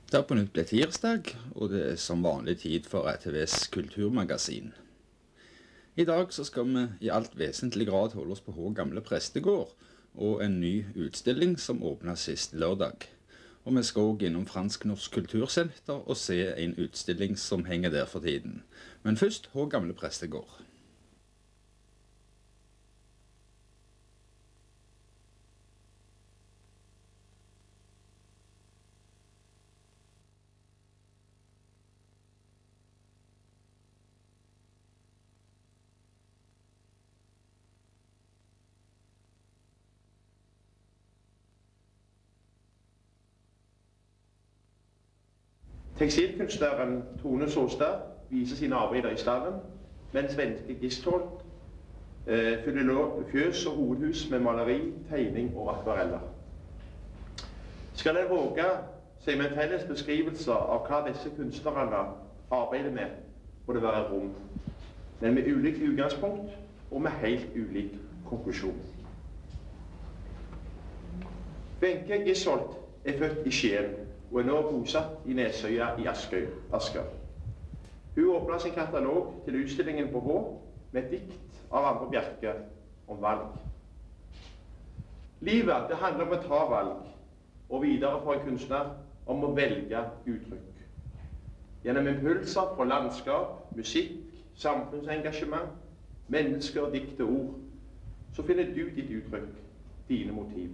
Det har på nytt blitt tirsdag, og det er som vanlig tid for RTVs kulturmagasin. I dag så skal vi i alt vesentlig grad holde oss på Hå gamle prestegård og en ny utstilling som åpnet sist lørdag. Og vi skal også innom Fransk-Norsk Kultursenter og se en utstilling som henger der for tiden. Men først Hå gamle prestegård. Tekstilkunstneren Tone Såstad viser sine arbeider i stallen, mens svenske Gistholt fyller fjøs og hovedhus med maleri, tegning og akvareller. Skal jeg våge seg med en felles beskrivelse av hva disse kunstnerne arbeider med, må det være rom, men med ulikt utgangspunkt og med helt ulik konklusjon. Wenche Gistholt er født i Skien og er nå bosatt i Nesøya i Asker. Hun åpnet sin katalog til utstillingen på Hå med et dikt av Andre Bjerke om valg. Livet, det handler om å ta valg, og videre for en kunstner om å velge uttrykk. Gjennom impulser fra landskap, musikk, samfunnsengasjement, mennesker, dikt og ord, så finner du ditt uttrykk, dine motiv.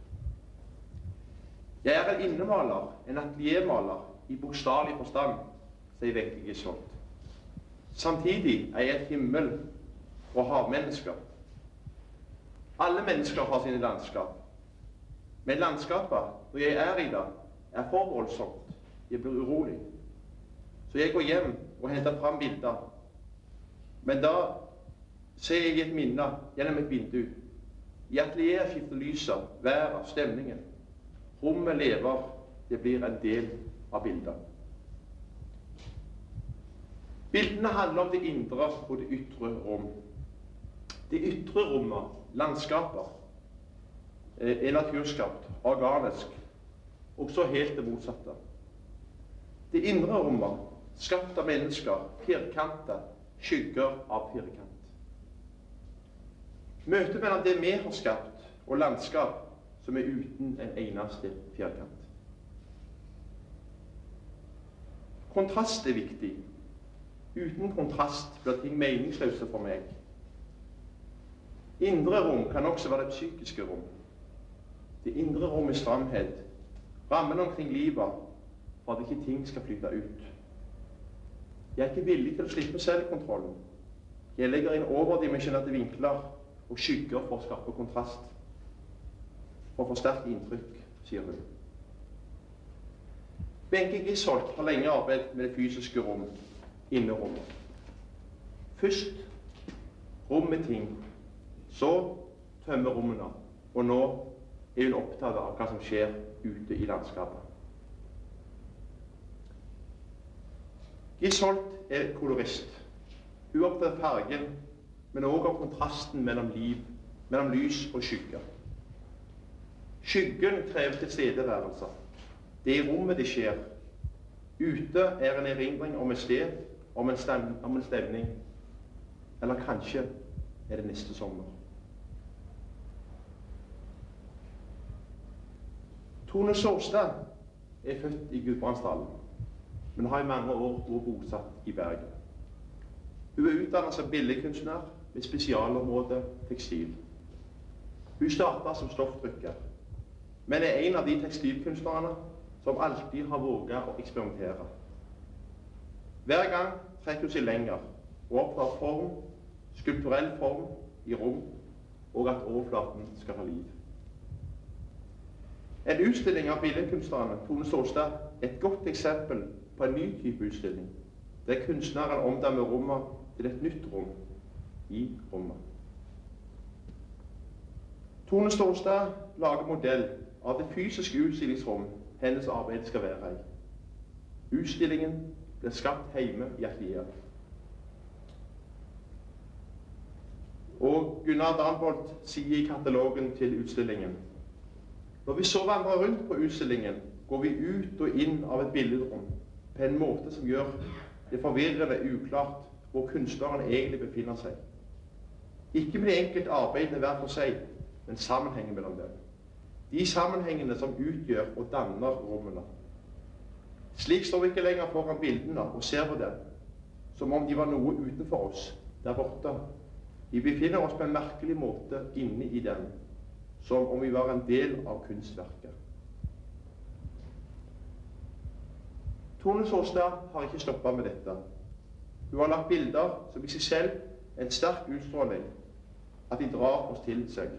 Jeg er en innemaler, en ateliermaler, i bokstavelig forstand, sier Wenche Gistholt. Samtidig er jeg et himmel og havmennesker. Alle mennesker har sine landskap. Men landskapet, når jeg er i det, er for voldsomt. Jeg blir urolig. Så jeg går hjem og henter fram bilder. Men da ser jeg et minne gjennom et vindu. I atelieret skifter lyset, været, stemningen. Rommet lever, det blir en del av bildet. Bildene handler om det indre og det ytre rom. Det ytre rommet, landskapet, er naturskapt, organisk, også helt det motsatte. Det indre rommet, skapt av mennesker, firkanter, skygger av firkant. Møtet mellom det vi har skapt og landskap som er uten en eneste firkant. Kontrast er viktig. Uten kontrast blir ting meningsløse for meg. Indre rom kan også være det psykiske rom. Det indre rom er stramhet, rammen omkring livet, for at ikke ting skal flyte ut. Jeg er ikke villig til å slippe selvkontrollen. Jeg legger inn overdimensjonerte vinkler og skygger for å skape kontrast. Og forsterke inntrykk, sier hun. Wenche Gistholt har lenge arbeidet med det fysiske rom, innerommet. Først rom med ting, så tømme rommene, og nå er hun opptatt av hva som skjer ute i landskapet. Gistholt er kolorist. Hun er opptatt av fargen, men også av kontrasten mellom lys og skygger. Skyggen krever tilstedeværelse. Det er i rommet det skjer. Ute er en erindring om et sted, om en stemning. Eller kanskje er det neste sommer. Tone Såstad er født i Gudbrandsdalen, men har i mange år vært bosatt i Bergen. Hun er utdannet som billedkunstner med spesialområde tekstil. Hun startet som stofftrykker, men er en av de tekstilkunstnerne som alltid har våget å eksperimentere. Hver gang trekker hun seg lenger og opptar form, skulpturell form i rom, og at overflaten skal ha liv. En utstilling av billedkunstnerne Tone Såstad er et godt eksempel på en ny type utstilling, der kunstneren omdanner rommet til et nytt rom i rommet. Tone Såstad lager modell av det fysiske utstillingsrom hennes arbeid skal være i. Utstillingen blir skapt hjemme i atelieret. Og Gunnar Danbolt sier i katalogen til utstillingen: når vi så vandrer rundt på utstillingen, går vi ut og inn av et billedrom på en måte som gjør det forvirrende uklart hvor kunstneren egentlig befinner seg. Ikke med de enkelte arbeidene hver for seg, men sammenhengen mellom dem. De sammenhengene som utgjør og danner rommene. Slik står vi ikke lenger foran bildene og ser på dem, som om de var noe utenfor oss, der borte. Vi befinner oss på en merkelig måte inne i dem, som om vi var en del av kunstverket. Tone Saastad har ikke stoppet med dette. Hun har lagt bilder som i seg selv er en sterk utstråling, at de drar oss til seg.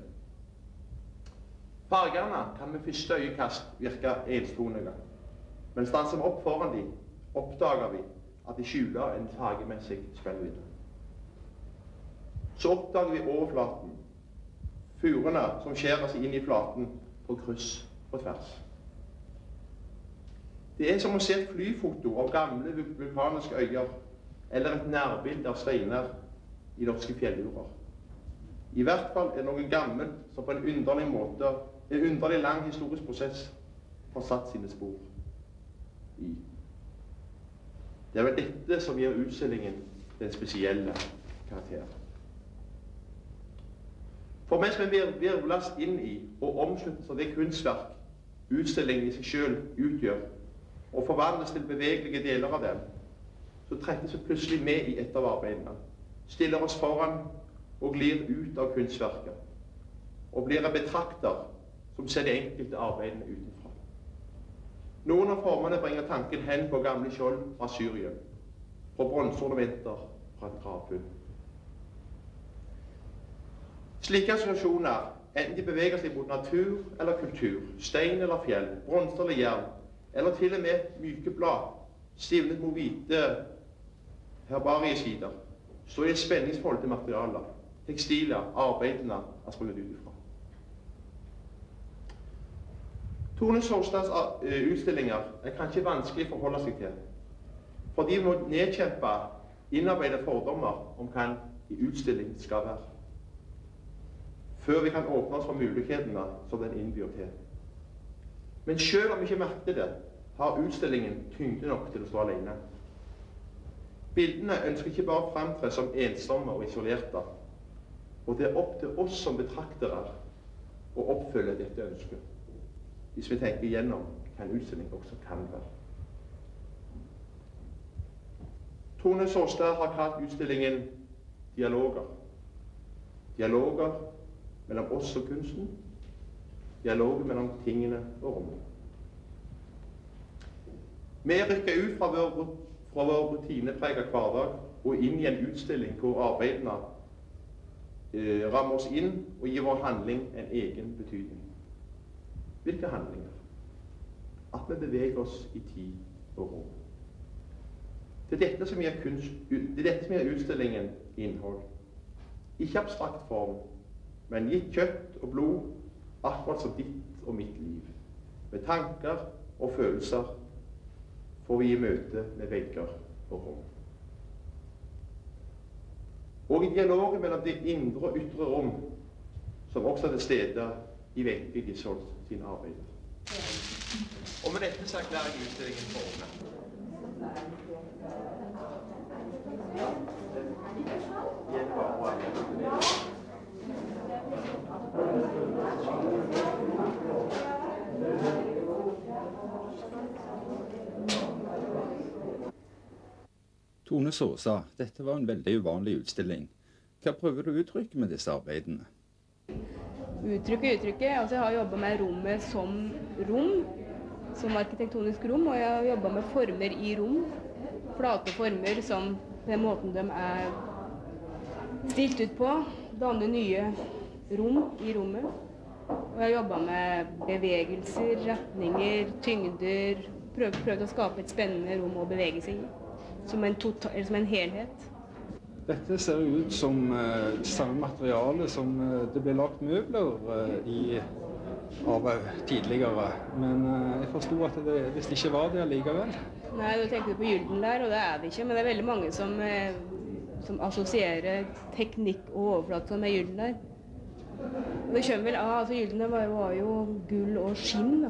Fargene kan med første øyekast virke enstonige, men stanser vi opp foran dem, oppdager vi at de skjuler en fargemessig spennvidde. Så oppdager vi overflaten, furene som skjærer seg inn i flaten på kryss og tvers. Det er som å se et flyfoto av gamle vulkaniske øyer, eller et nærbilde av steiner i norske fjelljurer. I hvert fall er noe gammelt som på en underlig måte, en underlig lang historisk prosess, har satt sine spor i. Det er vel dette som gir utstillingen den spesielle karakter. For mens vi virvles inn i og omsluttes av det kunstverk utstillingen i seg selv utgjør, og forvandles til bevegelige deler av dem, så trekkes vi plutselig med i et av arbeidene, stiller oss foran og glir ut av kunstverket, og blir en betrakter som ser de enkelte arbeidene utenfra. Noen av formene bringer tanken hen på gamle skjold fra Syrien, på bronseornamenter fra et gravfunn. Slike assosiasjoner, enten de beveger seg mot natur eller kultur, stein eller fjell, bronse eller jern, eller til og med myke blad, stivnet mot hvite herbariesider, står i et spenningsforhold til materialer, tekstiler, arbeidene er sprunget utifra. Tone Saastads utstillinger er kanskje vanskelig å forholde seg til, fordi vi må nedkjempe innarbeidede fordommer om hva en utstilling skal være, før vi kan åpne oss for mulighetene som den innbyr til. Men selv om vi ikke merket det, har utstillingen tyngde nok til å stå alene. Bildene ønsker ikke bare å fremtre som ensomme og isolerte, og det er opp til oss som betraktere å oppfylle dette ønsket, hvis vi tenker igjennom hva en utstilling også kan være. Tone Saastad har kalt utstillingen dialoger. Dialoger mellom oss og kunsten, dialoger mellom tingene og rommet. Vi rykker ut fra vår rutinepreget hverdag og inn i en utstilling hvor arbeidene rammer oss inn og gir vår handling en egen betydning. Hvilke handlinger? At vi beveger oss i tid og rom. Det er dette som gir utstillingen innhold. Ikke abstrakt form, men gitt kjøtt og blod, akkurat som ditt og mitt liv. Med tanker og følelser får vi i møte med vegger og rom. Og i dialogen mellom det indre og ytre rom, som også er til stede i Wenche Gisholts sine arbeider. Og med dette så erklærer jeg utstillingen for åpnet. Tone Saastad, dette var en veldig uvanlig utstilling. Hva prøver du å uttrykke med disse arbeidene? Uttrykket. Altså jeg har jobbet med rommet som rom, som arkitektonisk rom, og jeg har jobbet med former i rom, flate former som på den måten de er stilt ut på, danner nye rom i rommet. Og jeg har jobbet med bevegelser, retninger, tyngder, prøvd å skape et spennende rom å bevege seg i, som en helhet. Dette ser ut som samme materiale som det ble lagt møbler av tidligere, men jeg forstod at det visst ikke var det likevel. Nei, du tenker på Gyldenlær, og det er det ikke, men det er veldig mange som assosierer teknikk og overflate med Gyldenlær. Det kommer vel av, altså Gyldenlær var jo gull og skinn, da.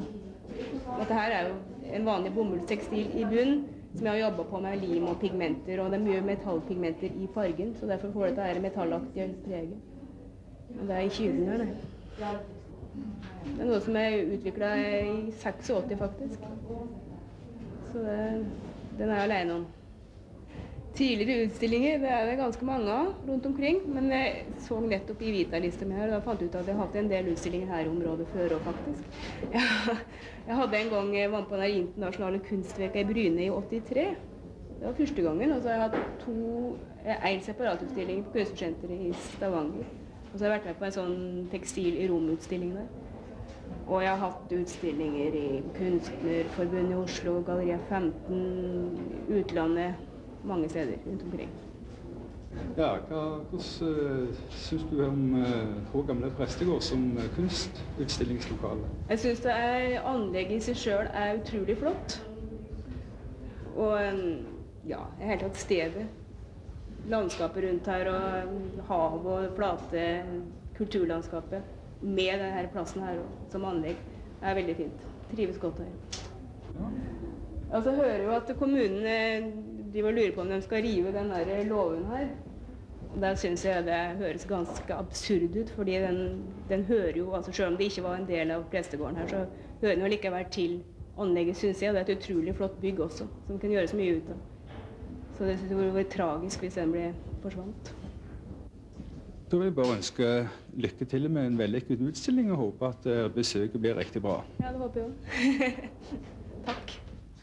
Dette her er jo en vanlig bomullstekstil i bunn, som jeg har jobbet på med lim og pigmenter, og det er mye metallpigmenter i fargen, så derfor får dette her metallaktige preget. Og det er i kylen her, nei. Det er noe som er utviklet i 86 faktisk. Så den er jeg alene om. Tidligere utstillinger, det er det ganske mange av rundt omkring, men jeg så nettopp i Vita-lista mi her, og da fant jeg ut at jeg hadde en del utstillinger her i området før også faktisk. Jeg hadde en gang, jeg var på den internasjonale kunstveka i Bryne i 83. Det var første gangen, og så har jeg hatt en separatutstilling på Kunstnersenteret i Stavanger. Og så har jeg vært med på en sånn tekstil i romutstilling der. Og jeg har hatt utstillinger i Kunstnerforbundet i Oslo, Galleria 15, utlandet, mange steder rundt omkring. Ja, hvordan synes du om Hå Gamle Prestegård som kunstutstillingslokale? Jeg synes anlegget i seg selv er utrolig flott. Og ja, i hele tatt stedet. Landskapet rundt her og hav og flate kulturlandskapet med denne plassen her som anlegg er veldig fint. Trives godt her. Ja. Altså hører jo at kommunen lurer på om de skal rive den der låven her. Der synes jeg det høres ganske absurd ut, fordi den hører jo, altså selv om det ikke var en del av prestegården her, så hører den jo likevel til anlegget, synes jeg. Det er et utrolig flott bygg også, som kan gjøre så mye ut av. Så det synes jeg ville vært tragisk hvis den ble forsvant. Da vil jeg bare ønske lykke til med en vellykket utstilling og håpe at besøket blir riktig bra. Ja, det håper jeg også. Takk.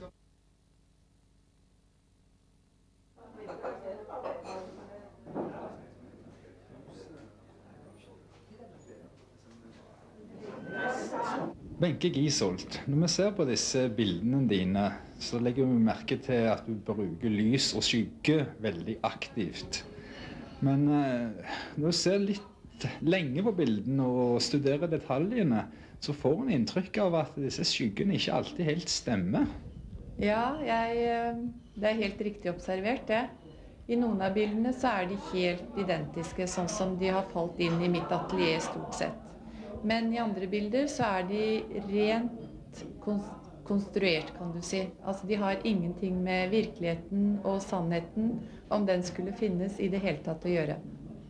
Wenche Giesholt, når vi ser på disse bildene dine, så legger vi merke til at du bruker lys og skygge veldig aktivt. Men når du ser litt lenge på bildene og studerer detaljene, så får man inntrykk av at disse skyggene ikke alltid helt stemmer. Ja, det er helt riktig observert det. I noen av bildene så er de helt identiske, sånn som de har falt inn i mitt atelier stort sett. Men i andre bilder så er de rent konstruert, kan du si. Altså de har ingenting med virkeligheten og sannheten, om den skulle finnes i det hele tatt å gjøre.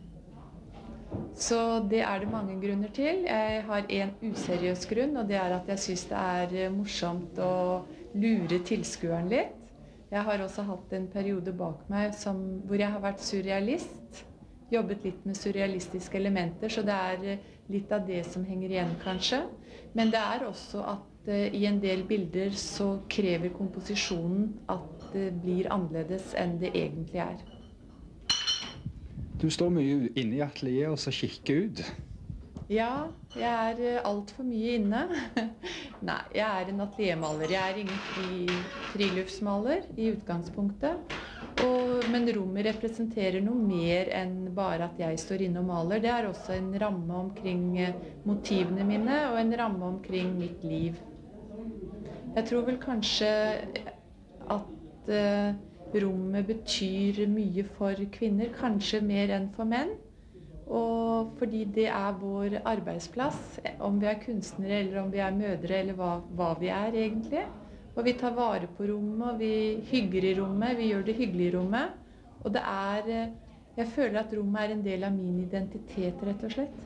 Så det er det mange grunner til. Jeg har en useriøs grunn, og det er at jeg synes det er morsomt å lure tilskueren litt. Jeg har også hatt en periode bak meg hvor jeg har vært surrealist. Jobbet litt med surrealistiske elementer, så det er litt av det som henger igjen kanskje. Men det er også at i en del bilder så krever komposisjonen at det blir annerledes enn det egentlig er. Du står mye inne i atelieret og så kikker ut. Ja, jeg er alt for mye inne. Nei, jeg er en ateliermaler. Jeg er ingen friluftsmaler i utgangspunktet. Men rommet representerer noe mer enn bare at jeg står inne og maler. Det er også en ramme omkring motivene mine og en ramme omkring mitt liv. Jeg tror vel kanskje at rommet betyr mye for kvinner, kanskje mer enn for menn. Og fordi det er vår arbeidsplass, om vi er kunstnere eller om vi er mødre eller hva vi er egentlig. Og vi tar vare på rommet, og vi hygger i rommet, vi gjør det hyggelig i rommet. Og jeg føler at rommet er en del av min identitet, rett og slett.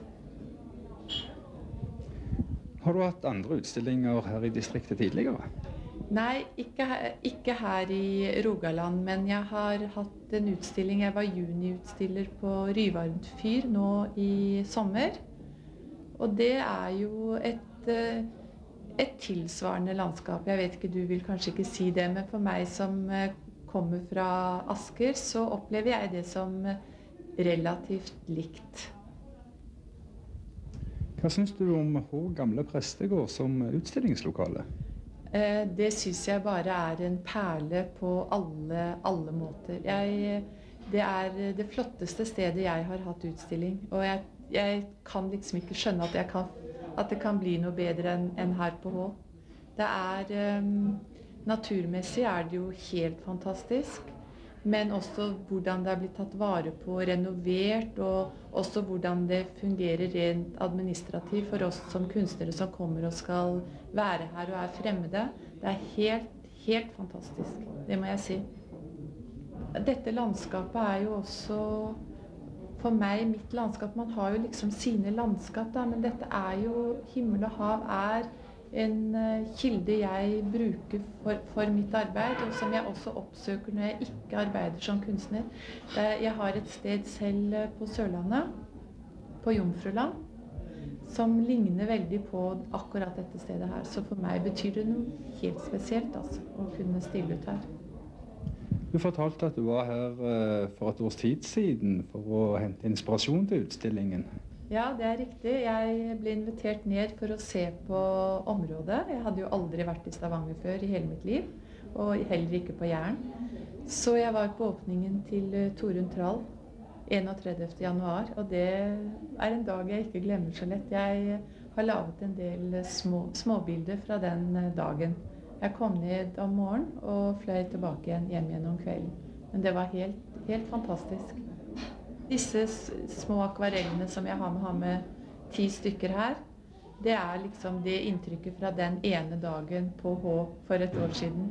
Har du hatt andre utstillinger her i distriktet tidligere? Nei, ikke her i Rogaland, men jeg har hatt en utstilling. Jeg var juniutstiller på Ryvarmt fyr nå i sommer. Og det er jo et tilsvarende landskap. Jeg vet ikke, du vil kanskje ikke si det, men for meg som kommer fra Asker, så opplever jeg det som relativt likt. Hva synes du om Hå Gamle Prestegård som utstillingslokale? Det synes jeg bare er en perle på alle måter. Det er det flotteste stedet jeg har hatt utstilling, og jeg kan liksom ikke skjønne at det kan bli noe bedre enn her på Hå. Naturmessig er det jo helt fantastisk. men også hvordan det er blitt tatt vare på, renovert, og også hvordan det fungerer rent administrativt for oss som kunstnere som kommer og skal være her og er fremmede. Det er helt fantastisk, det må jeg si. Dette landskapet er jo også for meg mitt landskap. Man har jo liksom sine landskap, da, men dette er jo himmel og hav er en kilde jeg bruker for mitt arbeid, og som jeg også oppsøker når jeg ikke arbeider som kunstner. Jeg har et sted selv på Sørlandet, på Jomfruland, som ligner veldig på akkurat dette stedet her. Så for meg betyr det noe helt spesielt, altså, å kunne stille ut her. Du fortalte at du var her for et års tid siden for å hente inspirasjon til utstillingen. Ja, det er riktig. Jeg ble invitert ned for å se på området. Jeg hadde jo aldri vært i Stavanger før i hele mitt liv, og heller ikke på Jæren. Så jeg var på åpningen til Torunn Trall 31. januar, og det er en dag jeg ikke glemmer så lett. Jeg har laget en del småbilder fra den dagen. Jeg kom ned om morgenen og fløy tilbake hjem igjen om kvelden. Men det var helt fantastisk. Disse små akvarellene som jeg har med 10 stykker her, det er liksom det inntrykket fra den ene dagen på H for et år siden.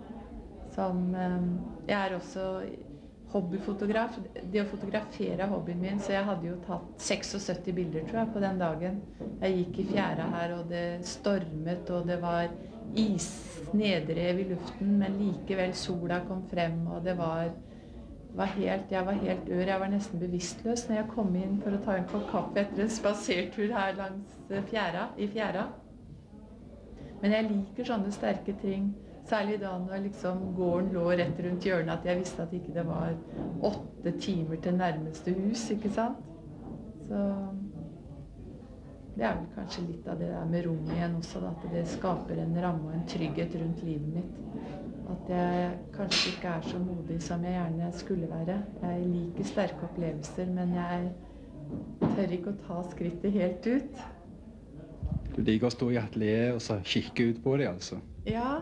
Jeg er også hobbyfotograf. Det å fotografere er hobbyen min, så jeg hadde jo tatt 76 bilder, tror jeg, på den dagen. Jeg gikk i fjæra her, og det stormet, og det var isnedrev i luften, men likevel sola kom frem, og jeg var helt ør. Jeg var nesten bevisstløs når jeg kom inn for å ta en kopp kaffe etter en spasertur her langs i fjæra. Men jeg liker sånne sterke ting, særlig da når liksom gården lå rett rundt hjørnet, at jeg visste at ikke det var 8 timer til nærmeste hus, ikke sant? Så det er vel kanskje litt av det der med rom igjen også, da, at det skaper en ramme og en trygghet rundt livet mitt. At jeg kanskje ikke er så modig som jeg gjerne skulle være. Jeg liker sterke opplevelser, men jeg tør ikke å ta skrittet helt ut. Du liker å stå i atelier og så kikke ut på det, altså? Ja.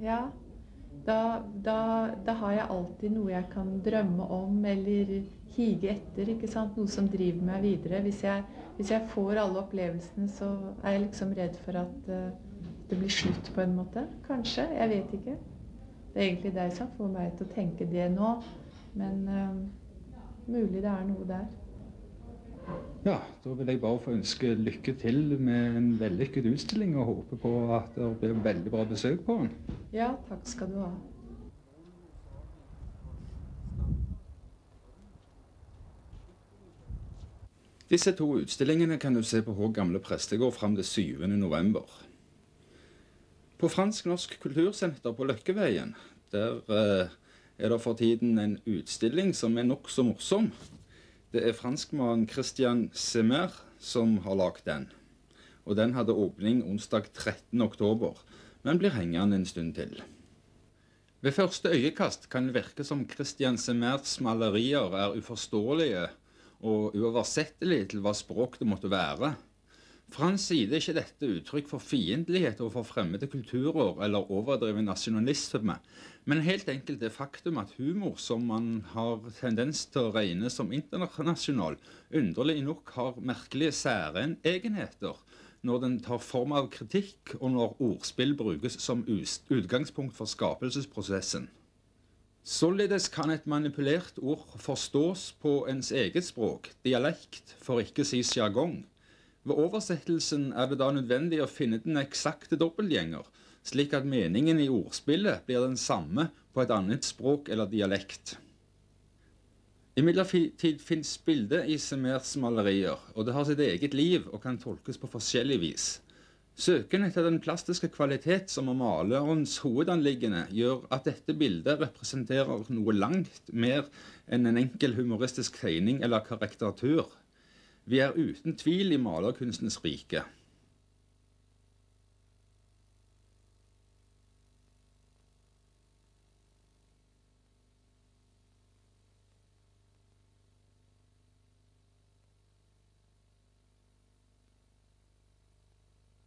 Da har jeg alltid noe jeg kan drømme om eller hige etter, ikke sant? Noe som driver meg videre. Hvis jeg får alle opplevelsene, så er jeg liksom redd for at det blir slutt på en måte. Kanskje, jeg vet ikke. Det er egentlig det som får meg til å tenke det nå, men mulig det er noe der. Ja, da vil jeg bare få ønske lykke til med en vellykket utstilling og håpe på at det blir veldig bra besøk på den. Ja, takk skal du ha. Disse 2 utstillingene kan du se på H. Gamle Prestegård frem til 7. november. På Fransk-Norsk Kultursenter på Løkkeveien, der er det for tiden en utstilling som er nok så morsom. Det er franskmannen Christian Semer som har lagt den. Og den hadde åpning onsdag 13. oktober, men blir hengende en stund til. Ved første øyekast kan det virke som Christian Semers malerier er uforståelige og uoversettelige til hva språk det måtte være. Fra hans side er ikke dette uttrykk for fiendtlighet overfor fremmede kulturer eller overdreven nasjonalisme, men helt enkelt det faktum at humor, som man har tendens til å regne som internasjonal, underlig nok har merkelige særegenheter når den tar form av kritikk og når ordspill brukes som utgangspunkt for skapelsesprosessen. Således kan et manipulert ord forstås på ens eget språk, dialekt, for ikke si jargong. Ved oversettelsen er det da nødvendig å finne den eksakte dobbeltgjenger, slik at meningen i ordspillet blir den samme på et annet språk eller dialekt. Imidlertid finnes bildet i Semers malerier, og det har sitt eget liv og kan tolkes på forskjellig vis. Søken etter den plastiske kvalitet som er malerens hovedanliggende gjør at dette bildet representerer noe langt mer enn en enkel humoristisk tegning eller karikatur. Vi er uten tvil i malerkunstens rike.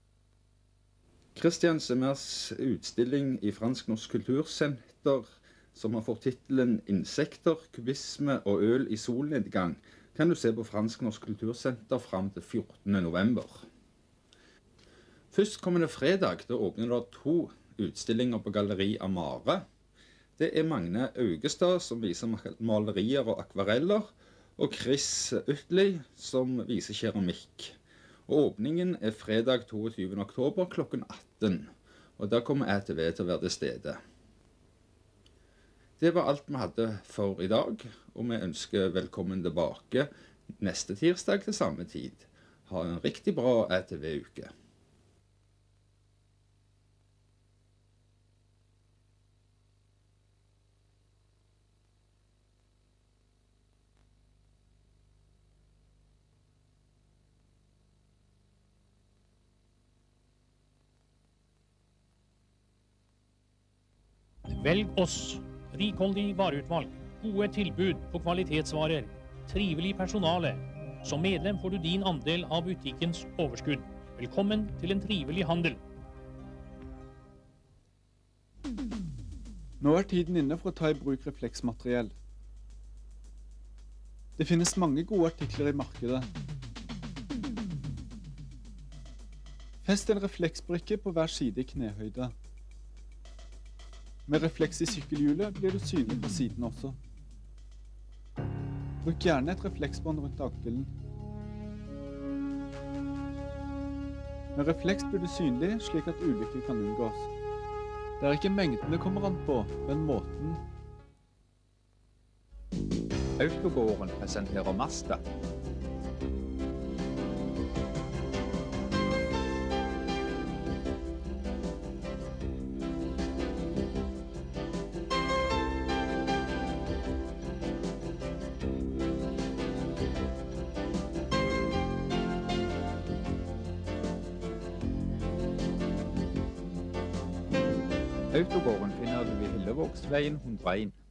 Christian Semers utstilling i Fransk-Norsk Kultursenter som har fått tittelen «Insekter, kubisme og øl i solnedgang», kan du se på Fransk-Norsk Kultursenter frem til 14. november. Førstkommende fredag da åpner det 2 utstillinger på Galleri Amare. Det er Magne Augestad som viser malerier og akvareller, og Chris Utley som viser keramikk. Og åpningen er fredag 22. oktober klokken 18, og der kommer ATV til å være til stede. Det var alt vi hadde for i dag, og vi ønsker velkommen tilbake neste tirsdag til samme tid. Ha en riktig bra ATV-uke. Velg oss. Rikholdig vareutvalg, gode tilbud på kvalitetsvarer, trivelig personale. Som medlem får du din andel av butikkens overskudd. Velkommen til en trivelig handel. Nå er tiden inne for å ta i bruk refleksmateriell. Det finnes mange gode artikler i markedet. Fest en refleksbrikke på hver side i knehøyde. Med refleks i sykkelhjulet blir du synlig på siden også. Bruk gjerne et refleksbånd rundt ankelen. Med refleks blir du synlig slik at ulykker kan unngås. Det er ikke mengden det kommer an på, men måten. Autogården presenterer Mazda. Autogården finner du i Hillevågsveien 101.